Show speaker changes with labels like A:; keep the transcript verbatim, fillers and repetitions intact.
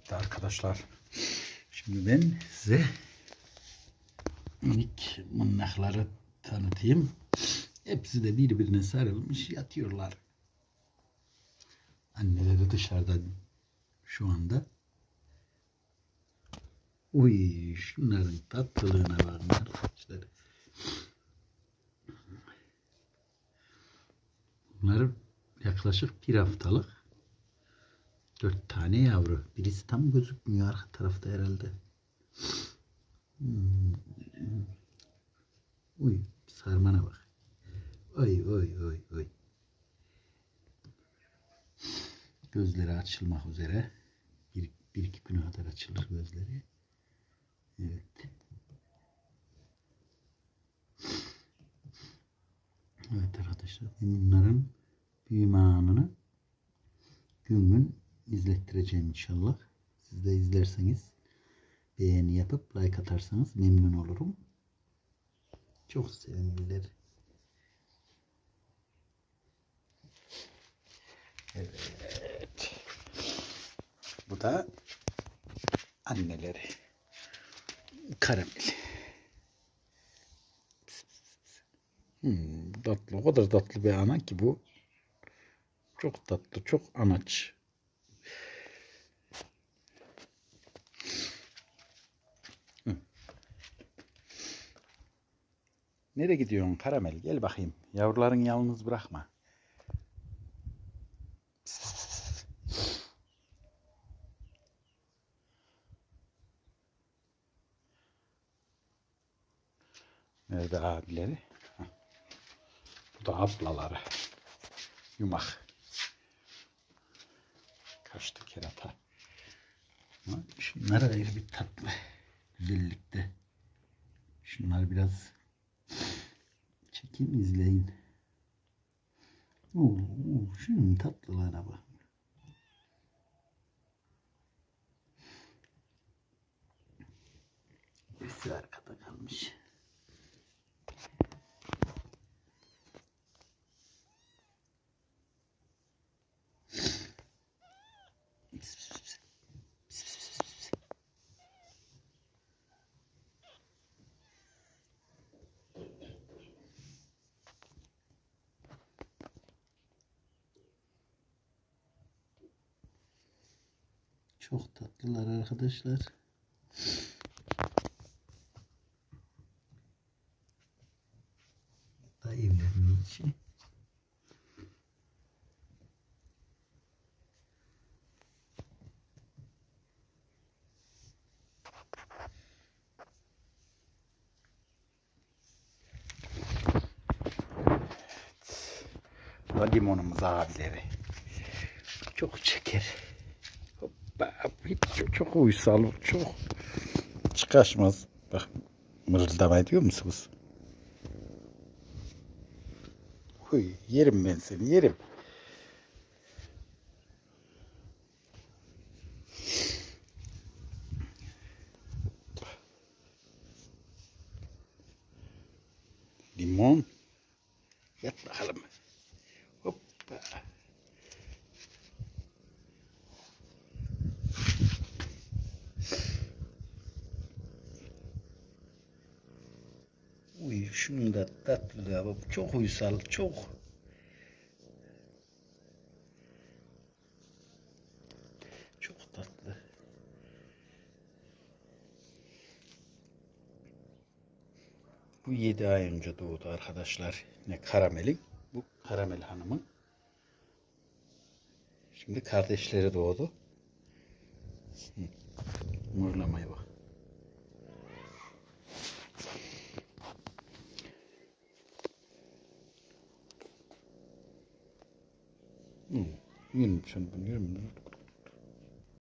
A: bitti arkadaşlar. Şimdi ben size minik mınnakları tanıtayım. Hepsi de birbirine sarılmış yatıyorlar. Anneleri dışarıda şu anda. Uy, şunların tatlılığına bakın arkadaşlar. Bunlar yaklaşık bir haftalık. Dört tane yavru. Birisi tam gözükmüyor arka tarafta herhalde. Hmm. Uy, sarmana bak. Oy oy oy oy. Gözleri açılmak üzere. Bir, bir iki güne kadar açılır gözleri. Evet. Evet arkadaşlar. Bunların büyüme anını gün gün izlettireceğim inşallah. Siz de izlerseniz beğeni yapıp like atarsanız memnun olurum. Çok sevimliler. Evet. Bu da anneleri. Karamel. Hmm, tatlı. O kadar tatlı bir ana ki bu. Çok tatlı. Çok anaç. Hı. Nereye gidiyorsun Karamel? Gel bakayım. Yavruların yalnız bırakma. Nerede abileri? Heh. Bu da ablaları. Yumak. Kaçtı kerata. Şunlar ayrı bir tatlı güzellikte. Şunlar biraz çekin izleyin. Oo, oo, şunun tatlılığına bak. Birisi arkada kalmış. Çok tatlılar arkadaşlar. Da evlerinin içi. Limonumuz abileri. Çok çeker. Hoppa, hiç çok, çok uysal, çok çıkaşmaz. Bak, mırıldama diyor musunuz? Huy, yerim ben seni, yerim. Limon. Yat bakalım. Hoppa. Uy, şunun da tatlılığa bak. Çok uysal, çok. Çok tatlı. Bu yedi ay önce doğdu arkadaşlar. Ne Karamel'in. Bu Karamel Hanım'ın. Şimdi kardeşleri doğdu. Hı. Mırlamaya bak. Hı. Yürüm sen bunu yürüm.